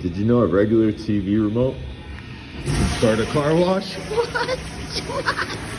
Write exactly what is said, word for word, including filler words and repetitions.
Did you know a regular T V remote can start a car wash? What? What?